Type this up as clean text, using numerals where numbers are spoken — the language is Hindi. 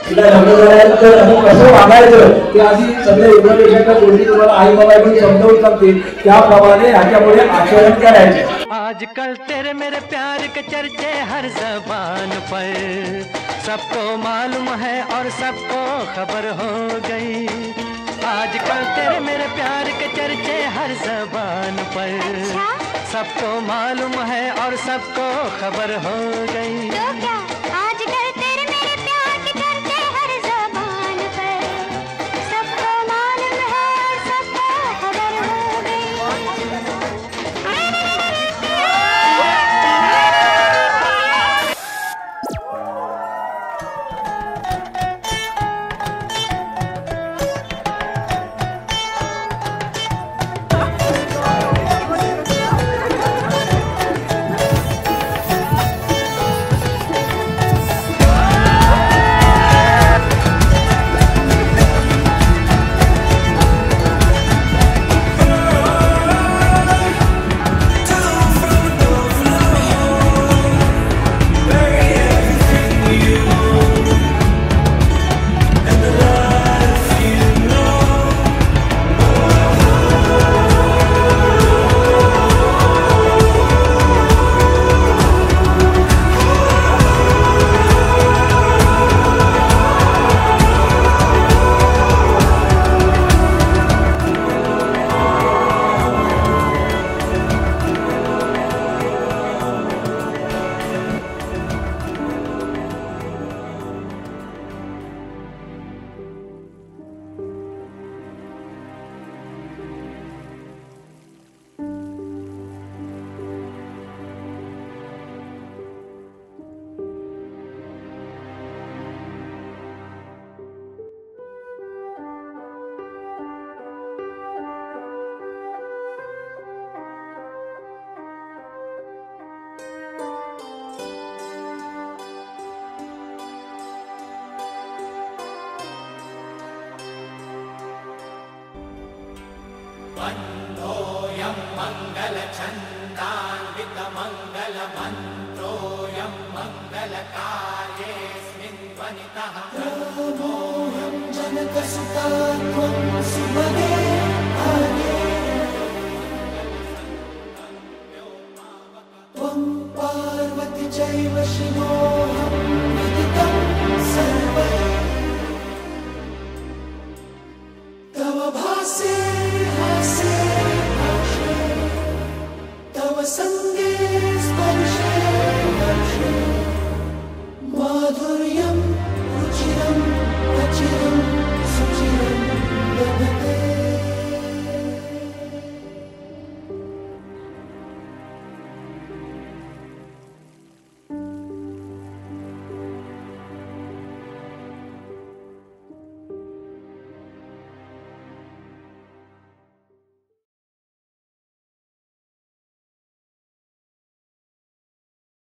तिला लग्न झालं तर आपण कसं वागायचं ते आधी सगळे इन्फॉर्मेशनच्या गोष्टी तुम्हाला आई बाबांनी समजावून सांगतील, त्याप्रमाणे ह्याच्यामुळे आचरण करायचे। आजकल तेरे मेरे प्यार के चर्चे हर ज़बान पर, सबको मालूम है और सबको खबर हो गई। आजकल तेरे मेरे प्यार के चर्चे हर ज़बान पर, सबको मालूम है और सबको खबर हो गई। तो क्या आजकल तेरे मेरे प्यार के चर्चे हर ज़बान पर, सबको मालूम है और सबको खबर हो गई। वन्दोऽयं मङ्गलछन्दान्वितमङ्गलमन्त्रोऽयं मङ्गलकार्येऽस्मिन् ध्वनितः रामोऽयं जनकसुता त्वं सुभगे भागे त्वं पार्वती चैव शिवो